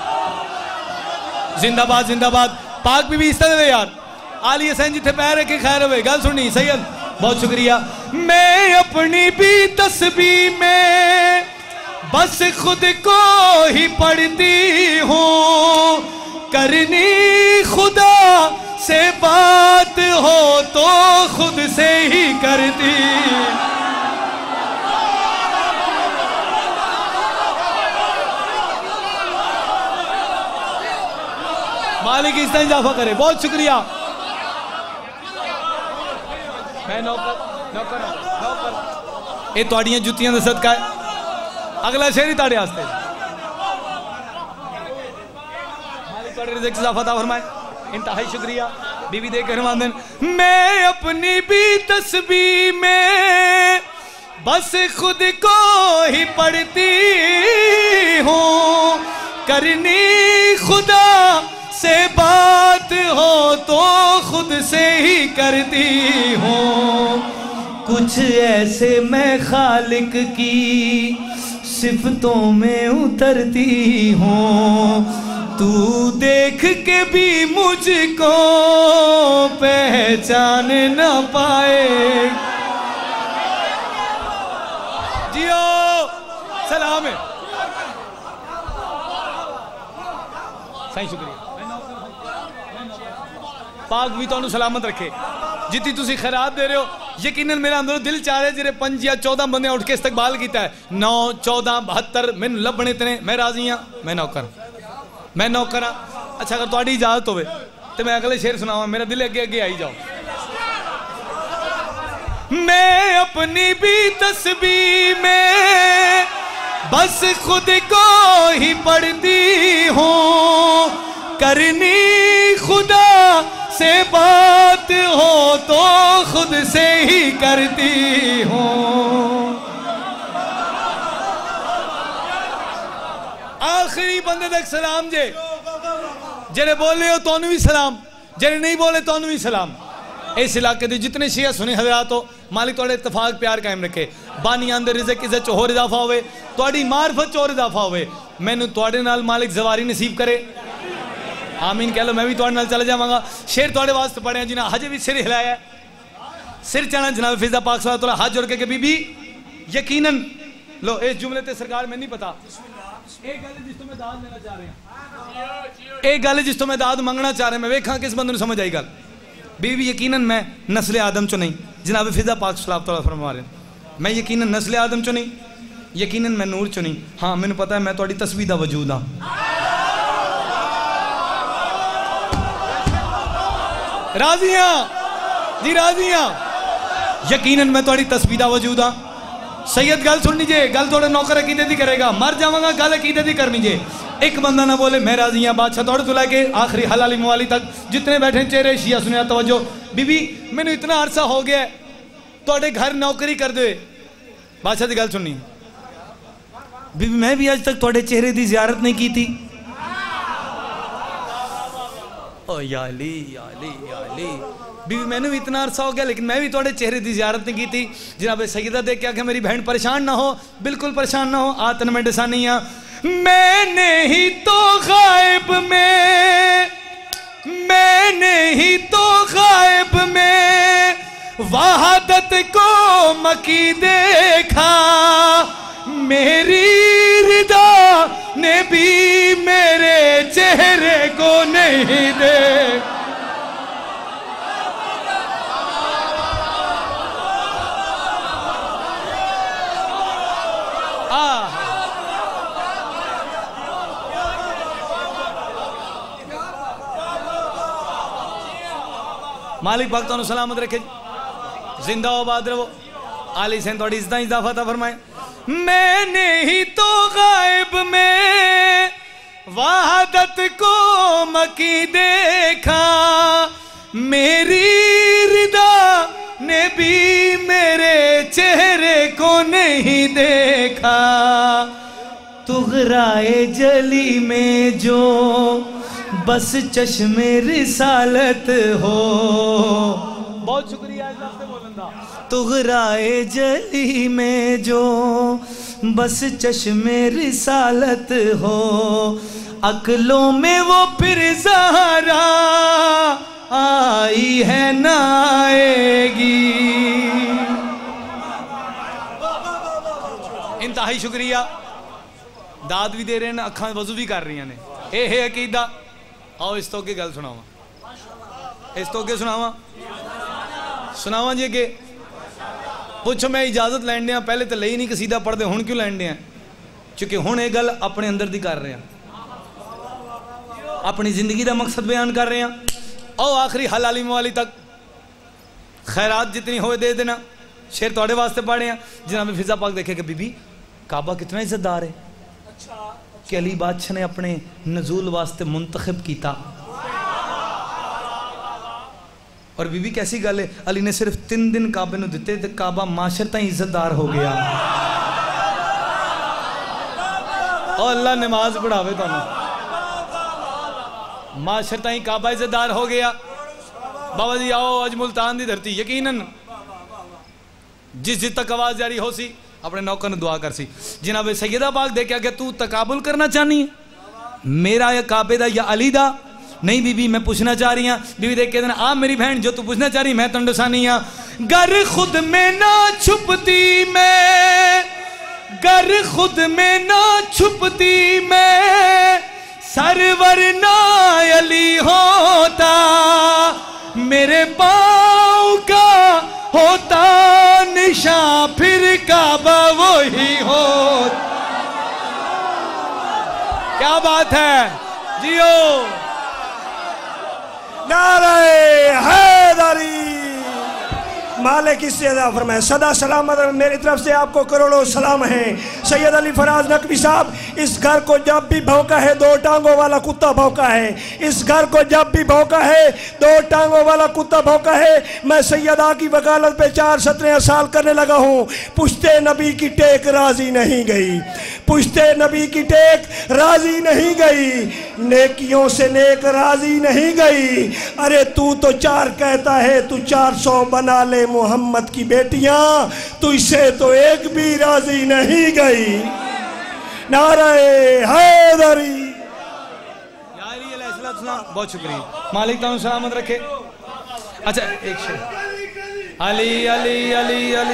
जिंदाबाद जिंदाबाद। पाक बीबी इस तरह दे यार, आली हसैन जिथे पैर रखे खैर हुए। गल सुनी सैयद, बहुत शुक्रिया। मैं अपनी भी तस्बीह में बस खुद को ही पढ़ती हूँ, करनी खुदा से बात हो तो खुद से ही करती। मालिक इस तरह इजाफा करे, बहुत शुक्रिया। मैं नौकर नौकर नौकर ये तुहाड़ियां जुत्तियां दा सदका है। अगला शेर ही तुहाडे वास्ते। मालिक तुहाडे रिज़्क़ च इजाफा अता फरमाए, इंतहाई शुक्रिया। बीवी दे के रवान, मैं अपनी भी तस्बीह में बस खुद को ही पढ़ती हूँ, करनी खुदा से बात हो तो खुद से ही करती हूँ। कुछ ऐसे मैं खालिक की सिफतों में उतरती हूँ, तू देख के भी मुझको पहचान न पाए। जियो सलाम है सही, शुक्रिया। पाक भी तुहानू सलामत रखे। जितनी तुसी खैरात दे रहे हो, यकीनन मेरा अंदर दिल चाह रहा है जिरे पंज या चौदह बंदे उठ के इस्तकबाल किया है। नौ चौदह बहत्तर मैनू लभने इतने, मैं राजी हाँ, मैं नौकर मैं नौकर हाँ। अच्छा अगर तुहाडी इजाजत होवे तो मैं अगले शेर सुनावा, मेरा दिल अगे अगे आई जाओ। मैं अपनी भी तस्बीह में बस खुद को ही पढ़ती हूँ, करनी खुदा से बात हो तो खुद से ही करती हूँ। आखिरी बंदे तक सलाम जे, जेरे बोले हो तो भी सलाम, जेरे नहीं बोले तो भी सलाम। इस इलाके के जितने शिया सुनी हजरात हो, मालिक तुहाडे इत्तफाक प्यार कायम रखे। बानियां दे रिज़्क़ इज़्ज़त च होर इजाफा होवे, तुहाडी मार्फत च होर इजाफा होवे। मैनू तुहाडे नाल मालिक ज़वारी नसीब करे, आमीन कह लो। मैं भी तुहाडे नाल चला जावांगा। शेर तुहाडे वास्ते पढ़िया जिन्हें हजे भी सिर हिलाया, सिर चढ़ा जनाब फिजा पाक सल्लल्लाहु अलैहि वसल्लम हाथ जोड़ के बीबी यकीनन लो इस जुमले ते सरकार मैं नहीं पता एक गल जिस तो मैं दाद लेना चाह रहे हैं, एक गल जिस तो मैं दाद मंगना चाह रहे हैं। मैं वेखा किस बंदे समझ आई गल। बीबी यकीनन मैं नस्ल आदम चो नहीं, जनाब फिजा पाक सल्लल्लाहु अलैहि वसल्लम फरमा रहे हैं। मैं यकीनन नस्ल आदम चो नहीं, यकीनन मैं नूर चो नहीं। हाँ मैंने पता है मैं तुहाडी तस्बीह दा वजूद हाँ। राजियां जी राजियां, यकीनन मैं तुहाडी तस्बीह दा वजूद हाँ। सैयद गल सुन लीजिए, गल थोड़े नौकर अकीदे दी करेगा, मर जावांगा गल अकीदे दी करनी जे। एक बंदा ना बोले मैं राजी हाँ। बादशाह थोड़े तो लैके आखिरी हलाली मवाली तक जितने बैठे चेहरे शिया सुनिया तवज्जो। बीबी मैनू इतना अरसा हो गया तुहाडे घर नौकरी कर दे। बादशाह की गल सुननी। बीबी मैं भी अज तक तुहाडे चेहरे की जियारत नहीं की थी। ओ याली याली याली बीबी मैंने भी इतना अरसा हो गया लेकिन मैं भी थोड़े चेहरे की जियारत नहीं की थी। जनाब सईदा देख के आखिया मेरी बहन परेशान ना हो, बिल्कुल परेशान ना हो। आतन में डसानी हाँ। मैंने ही तो गायब में, मैंने ही तो गायब में वहादत को मकी देखा, मेरी रिदा ने भी मेरे चेहरे को नहीं देखा। मालिक पाक तुहानू सलामत रखे, जिंदा आबाद रहो। आली सैन थोड़ी इज्जत इजाफा था फरमाए। मैंने ही तो गायब में वहादत को मकी देखा, मेरी भी मेरे चेहरे को नहीं देखा, तुगराए जली में जो बस चश्मे रिसालत हो। बहुत शुक्रिया इस वास्ते बोलन दा। तुगराए जली में जो बस चश्मे रिसालत हो, अक्लों में वो फिर ज़हरा आई है ना आएगी। इंतहाई शुक्रिया। दाद भी दे रहे हैं, अखा वजू भी कर रही ने। ए है अकीदा। आओ इस तो अगे गल सुनावा, इस तो अगे सुनावा सुनावा जी अगे। पुछो मैं इजाजत लैन दिया, पहले तो लई नहीं कसीदा पढ़ते, हुण क्यों लैन दिया? क्योंकि हुण ये गल अपने अंदर दी कर रहे हैं, अपनी जिंदगी का मकसद बयान कर रहे हैं। आओ आखिरी हलाली मवाली तक खैरात जितनी हो दे देना। शेर थोड़े वास्ते पढ़े हैं। जनाब फिजा पाक देखे कि बीबी काबा कितना इज्जतदार है कि अली बादशाह ने अपने नजूल वास्ते मुंतखब किया। और बीबी कैसी गल है, अली ने सिर्फ तीन दिन काबे नूं दिते ते काबा माशर ताईं इज्जतदार हो गया। और अल्लाह नमाज पढ़ावे तुहानूं, माशर ताईं काबा इज्जतदार हो गया। बाबा जी आओ अज मुल्तान की धरती यकीनन जिस जिस तक आवाज जारी हो सी अपने नौकर ने दुआ कर सी। जनाब सैयदा पाक देखा कि तू तकाबुल करना चाहनी है मेरा या काबे दा या अली दा? नहीं बीबी मैं पूछना चाह रही हाँ। बीबी देख के आ मेरी बहन जो तू पूछना चाह रही मैं तुम दसानी हाँ। गर खुद में ना छुपती मैं, गर खुद में ना छुपती मैं, सरवर ना अली होता, मेरे पाँव का होता निशान फिर काबा वही हो। क्या बात है जियो। नारे हैदरी। मालिक इससे अदा फरमाए सदा सलामत। मेरी तरफ से आपको करोड़ों सलाम है। सैयद अली फराज नकवी साहब, इस घर को जब भी भौंका है दो टांगों वाला कुत्ता भौंका है। इस घर को जब भी भौंका है दो टांगों वाला कुत्ता भौंका है। मैं सैयदा की वकालत पे चार सत्रह साल करने लगा हूँ। पुश्ते नबी की टेक राजी नहीं गई, पुश्ते नबी की टेक राजी नहीं गई, नेकियों से नेक राजी नहीं गई। अरे तू तो चार कहता है, तू चार सौ बना ले मोहम्मद की बेटियां, तुझसे तो एक भी राजी नहीं गई। नारे हैदरी। बहुत शुक्रिया, मालिक ताऊ सलामत रखे। अच्छा एक शेर। अली अली अली अली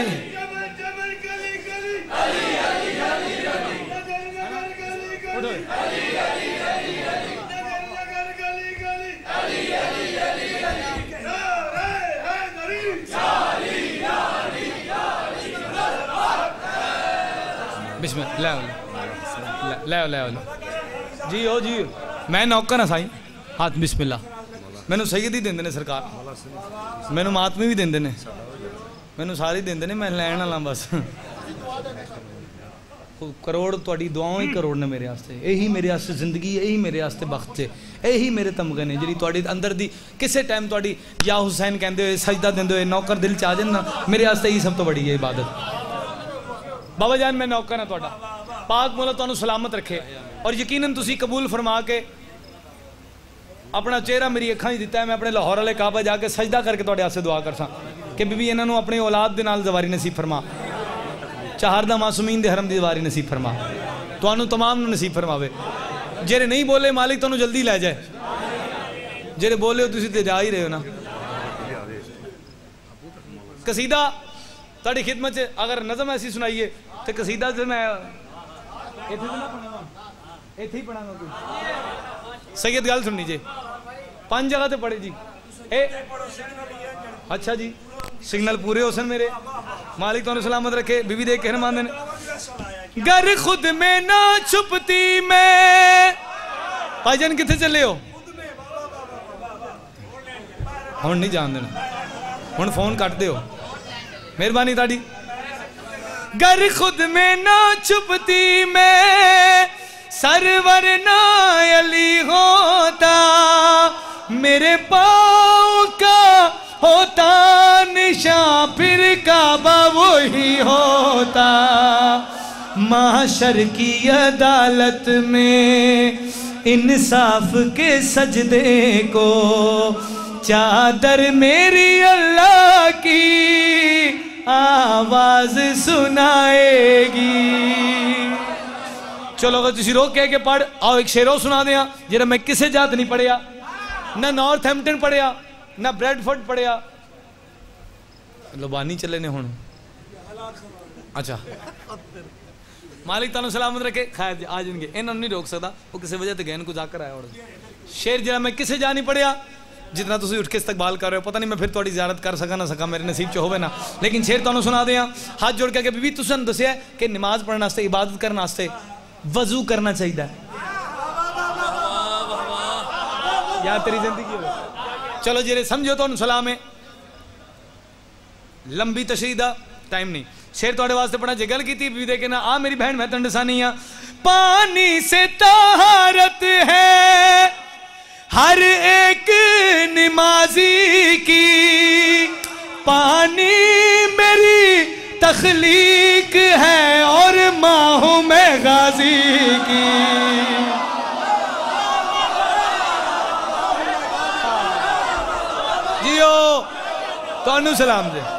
बिस्मिल्लाह ले ले ले जी ओ जी मैं नौकर हाँ साईं। हाथ बिस्मिल्लाह। मैनू सैयद ही देंदे ने सरकार, मैनू मातमी भी देंदे ने, मैनू सारे देंदे ने, मैं लैन वाला बस। करोड़ तुहाडी दुआओं ही करोड़ ने मेरे वास्ते। यही मेरे वास्ते जिंदगी, यही मेरे वास्ते बख्त है, यही मेरे तमगे ने जी तुहाडे अंदर दी किसी टाइम तुहाडी या हुसैन कहते हुए सजदा देंदे हुए नौकर दिल च आ जाए ना, मेरे वास्ते यही सब तो बड़ी है इबादत। बाबा जान मैं नौकर हाँ तुहाडा, पाक मौला तुहानू सलामत रखे। और यकीनन तुसी कबूल फरमा के अपना चेहरा मेरी अखां ही दिता है। मैं अपने लाहौर वाले काबा जाके सजदा करके तुहाडे वास्ते दुआ करसा कि बीबी इन्हां नू अपनी औलाद दे नाल ज़वारी नसीब फरमा, चाहर दा मासूमीन दे हरम दी ज़वारी नसीब फरमा, तुहानू तमाम नू नसीब फरमावे। जेरे नहीं बोले मालिक तुहानू जल्दी लै जाए, जेरे बोले हो तुसी ते जा ही रहे हो ना। कसीदा तुहाडी खिदमत च अगर नज़म ऐसी सुनाइए तो कसीदा से मैं इत्थे ही पढ़ांगा कोई। सैयद गल सुननी जे पांच जगह ते पढ़े जी। ए अच्छा जी सिग्नल पूरे हो सन मेरे, मालिक तुहानू सलामत रखे। बीबी देख के मानते ने घर खुद में ना छुपती मैं। भाईजान किथे चले हो? हुण नहीं जान देना, हुण फोन कट दो, मेहरबानी ताड़ी। घर खुद में ना छुपती मैं, सरवर ना अली होता, मेरे पाँव का होता निशान फिर नहीं होता, माशर की अदालत में इंसाफ के सजदे को चादर मेरी अल्लाह की आवाज सुनाएगी। चलो अगर तुसी रोक कह के पढ़ आओ एक शेरो सुना दिया जरा मैं किसे जात नहीं पढ़िया, ना नॉर्थहैम्पटन पढ़िया ना ब्रैडफोर्ड पढ़िया, लुबानी चले ने हुण। अच्छा मालिक तानू सलामत रखे, खैर आ जाएंगे, इन्होंने नहीं रोक सकता, वो किसी वजह से गैन को जाकर आया। और शेर जरा मैं किसे जा नहीं पढ़िया, जितना तुम उठ के इस्तकबाल कर रहे हो पता नहीं मैं फिर थोड़ी ज़ियारत कर सका ना सका, मेरे नसीब च होवे ना, लेकिन शेर तुहानू सुना दें। हाथ जोड़ के बीबी तुसां दस्सिया कि नमाज पढ़ने वास्ते इबादत करने वास्ते वजू करना चाहिए। यार तेरी जिंदगी हो, चलो जेरे समझो तुहानू सलाम है, लंबी तशरीह दा टाइम नहीं। शेर थोड़े वास्ते पढ़ा, जे गल की बीबी दे के ना आ मेरी बहन मैं तंडसा नहीं हाँ। पानी से तहारत है हर एक नमाजी की, पानी मेरी तख्लीक है और माँ हूँ मैं गाजी की। जियो तो सलाम दे।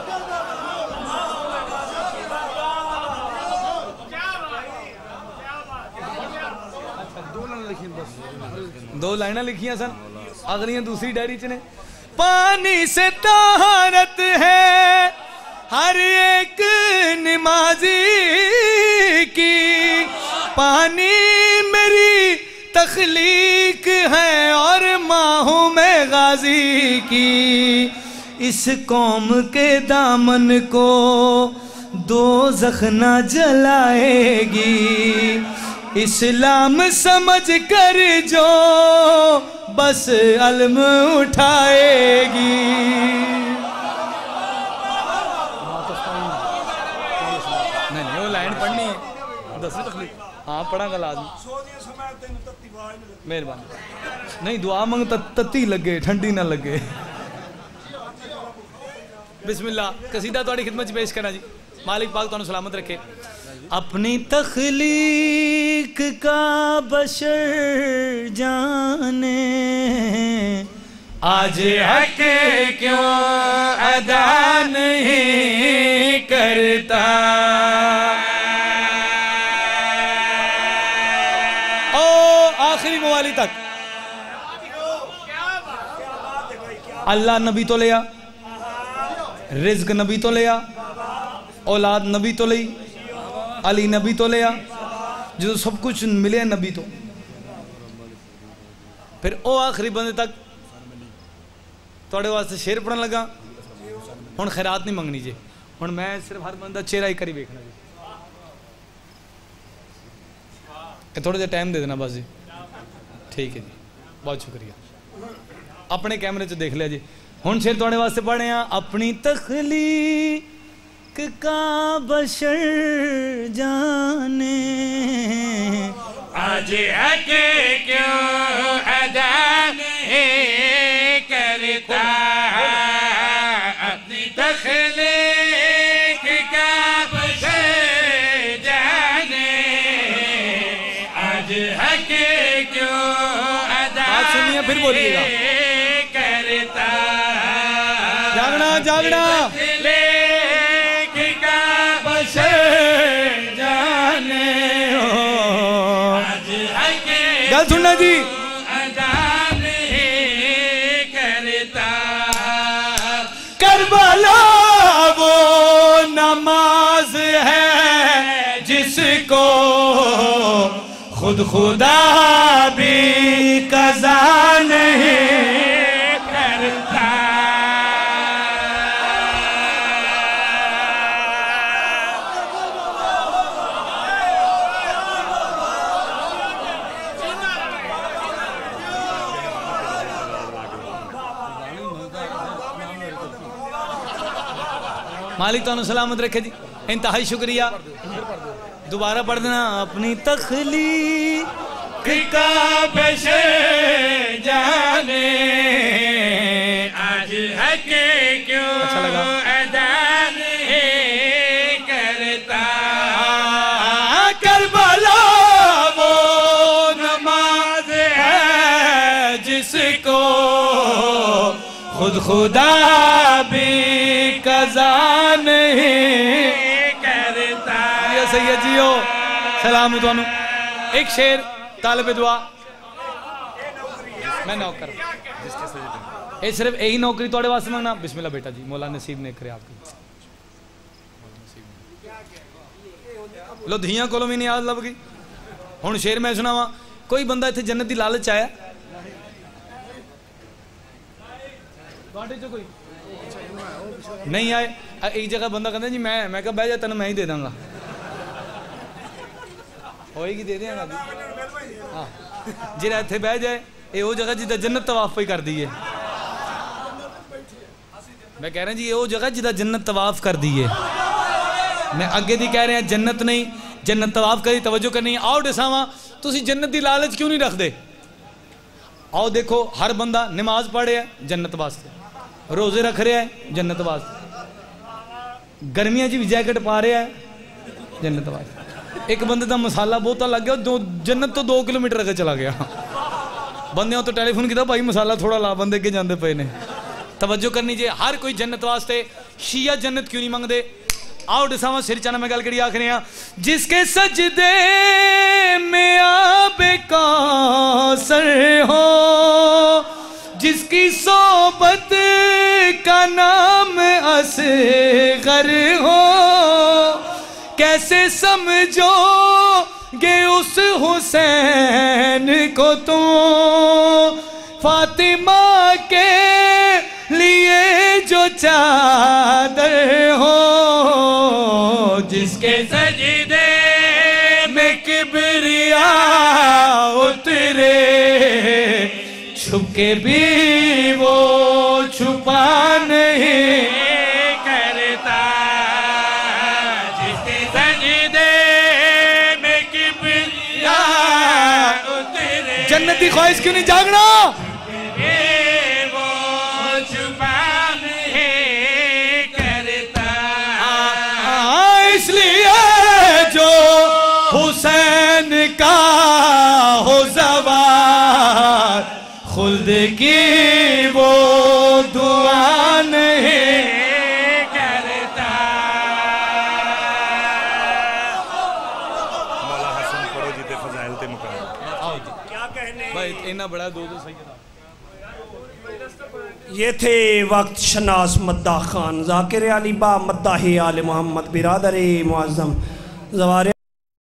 दो लाइना लिखियां सन, अगलियां दूसरी डायरी च ने। पानी से तहारत है हर एक नमाजी की, पानी मेरी तख्लीक है और माँ हूँ मैं गाजी की। इस कौम के दामन को दोज़ख न जलाएगी, इस्लाम समझ कर जो बस अलम उठाएगी। नहीं नहीं वो लाइन पढ़नी है, दसवीं तकलीफ हाँ पढ़ा गल आदमी। मेहरबानी नहीं दुआ मंग तत्ती लगे ठंडी ना लगे। बिस्मिल्लाह कसीदा तुहाडी खिदमत पेश करा जी। मालिक पाक तुहानू सलामत रखे। अपनी तख्लीक का बशर जाने, आज हक क्यों अदा नहीं करता। ओ आखिरी मवाली तक अल्लाह नबी तो लिया, रिज़्क नबी तो लिया, औलाद नबी तो ली, अली नबी तो लिया, जो सब कुछ मिले नबी तो। फिर ओ आखिरी बंदे तक थोड़े वास्ते शेर पढ़न लगा। हुण खैरात नहीं मंगनी जी, हुण मैं सिर्फ हर बंदा चेहरा ही करी वेखना जी। थोड़ा जिहा टाइम दे देना बस जी, ठीक है जी, बहुत शुक्रिया। अपने कैमरे च देख लिया जी। हुण शेर थोड़े वास्ते पढ़े हैं। अपनी तख्लीक का बशर जाने, आज हक क्यों अदा नहीं करता। अपनी तख्लीक का बशर जाने, आज हक क्यों अदा बात सुनिए फिर बोलिएगा। करता। जागना जागना गल सुनना जी। करता करबला वो नमाज है जिसको खुद खुदा भी कज़ा नहीं करता। मालिक तो सलामत रखे जी। इंतहाई शुक्रिया। दोबारा पढ़ देना। अपनी तख्लीक का बशर जाने, आज हक क्यों अच्छा लगा। अदा नहीं खुद खुदा भी कज़ा नहीं करता। ये सैयद जी हो सलाम है तुहानू। एक शेर तालिब दुआ मैं नौकर ये सिर्फ यही नौकरी थोड़े वास्ते मंगना। बिस्मिल्लाह बेटा जी मौला नसीब ने करे आपकी लो धियां कोलों भी नहीं याद लभ गई। हुण शेर मैं सुनावा। कोई बंदा इत्थे जन्नत दी लालच आया कोई नहीं आए। एक जगह बंदा कहता जी मैं मैं कहा बह जा तेन मैं ही दे दूंगा होएगी दे देंगा जी। हाँ जिहड़ा इत्थे बह जाए ये वो जगह जिदा जन्नत तवाफ पे कर दी है। मैं कह रहा जी ये वो जगह जिदा जन्नत तवाफ कर दी है। मैं अगे दी कह रहा जन्नत नहीं जन्नत तवाफ करी तवज्जो करनी। आओ दसावा तुसी जन्नत दी लालच क्यों नहीं रखते। आओ देखो हर बंदा नमाज पढ़ रहा है जन्नत वास्ते, रोजे रख रहा है जन्नत वास्ते, गर्मियां च भी जैकेट पा रहा है जन्नत वास्ते। एक बंदे का मसाला बहुता लग गया दो जन्नत तो दो किलोमीटर अगे चला गया। बंदे तो टेलीफोन किया भाई मसाला थोड़ा ला बंदे अगे जाते पे ने। तवज्जो करनी चाहिए हर कोई जन्नत वास्ते। शिया जन्नत क्यों नहीं मंगते। आओ डिसावा सिर चाना मैं गल करी आखने जिसके सजदे में आबे कौसर हो, जिसकी सोबत का नाम असगर हो, कैसे समझोगे उस हुसैन को तुम फातिमा के लिए जो चादर हो, जिसके सजदे में किबरिया उतरे छुपके भी वो छुपा नहीं करता। जिसके सजदे में किबरिया उतरे जन्नती ख्वाहिश क्यों नहीं जागना। हुसैन का हो ज़वार खुल्द की वो दुआ नहीं करता। मौला हसन पढ़ो जी ते फजाइल ते मुकाम। आओ जी क्या कहने भाई इतना बड़ा दो दो सही। ये थे वक्त शनास मद्दा खान ज़ाकिर अली बा मद्दा आल मोहम्मद बिरादर मुअज़्ज़म ज़वारे।